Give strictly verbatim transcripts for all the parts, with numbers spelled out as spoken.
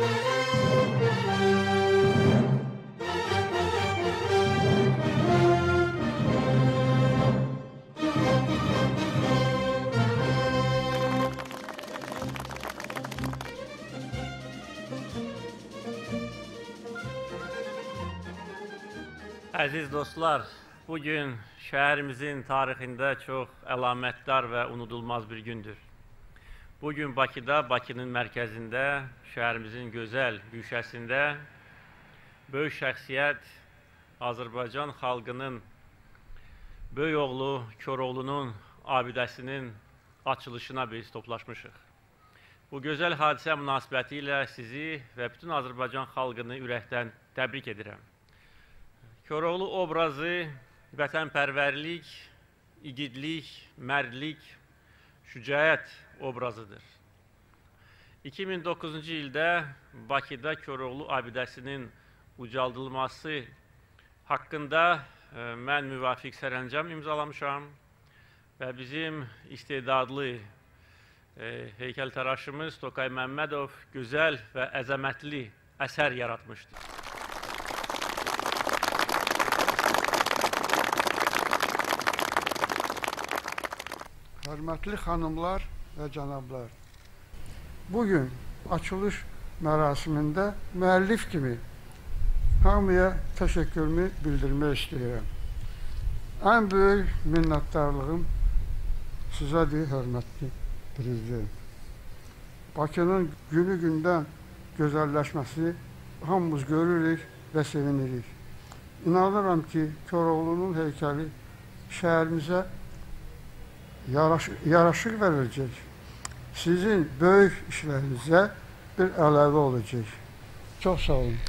Əziz dostlar, bugün şəhərimizin tarixində çox əlamətdar və unudulmaz bir gündür. Bugün Bakıda, Bakının mərkəzində, şəhərimizin gözəl güşəsində böyük şəxsiyyət Azərbaycan xalqının böyük oğlu Koroğlunun abidəsinin açılışına biz toplaşmışıq. Bu gözəl hadisə münasibəti ilə sizi və bütün Azərbaycan xalqını ürəkdən təbrik edirəm. Koroğlu obrazı vətənpərvərlik, igidlik, mərdlik, şücaət obrazıdır. iki min doqquzuncu ildə Bakıda Koroğlu abidəsinin ucaldılması haqqında mən müvafiq sərəncam imzalamışam və bizim istedadlı heykəltaraşımız Tokay Məmmədov gözəl və əzəmətli əsər yaratmışdır. Hörmətli xanımlar və cənablar, bugün açılış mərasimində müəllif kimi hamıya təşəkkürümü bildirmək istəyirəm. Ən böyük minnətdarlığım sizədir, hörmətli prezident. Bakının günü-gündən gözəlləşməsi hamımız görürük və sevinirik. İnanıram ki, Koroğlunun heykəli şəhərimizə yaraşıq verəcək. Sizin böyük işlərinizə bir əlavə olacaq. Çox sağ olun.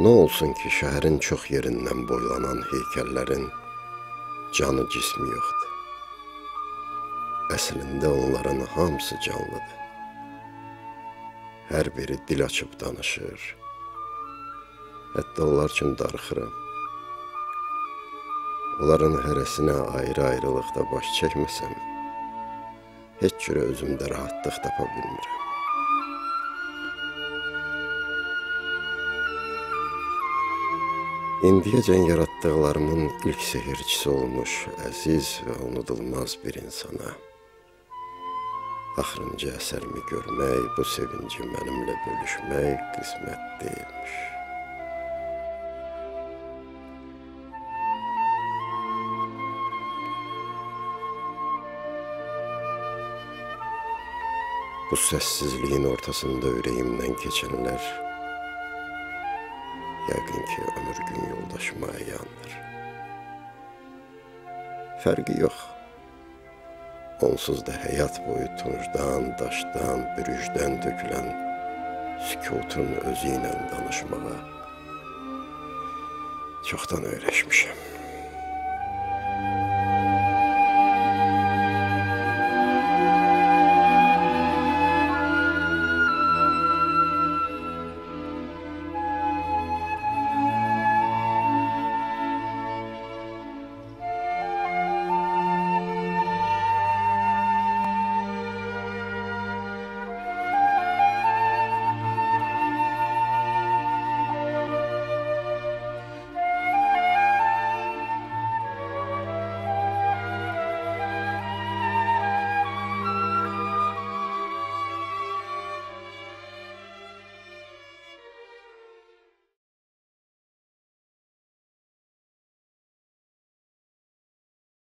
Nə olsun ki, şəhərin çox yerindən boylanan heykəllərin canı cismi yoxdur. Əslində onların hamısı canlıdır. Hər biri dil açıb danışır. Hətta onlar üçün darıxıram. Onların hərəsinə ayrı-ayrılıqda baş çəkməsəm, heç cürə özümdə rahatlıq tapa bilmirəm. İndiyəcən yaratdıqlarımın ilk sehirçisi olmuş, əziz və unudulmaz bir insana axırıncı əsərimi görmək, bu sevinci mənimlə bölüşmək qismət deyilmiş. Bu səssizliyin ortasında ürəyimdən keçənlər yəqin ki, ömür gün yoldaşıma əyandır. Fərqi yox. Onsuz da həyat boyu tuncdan, daşdan, bürücdən dökülən sükutun özü ilə danışmağa çoxdan öyrəşmişəm.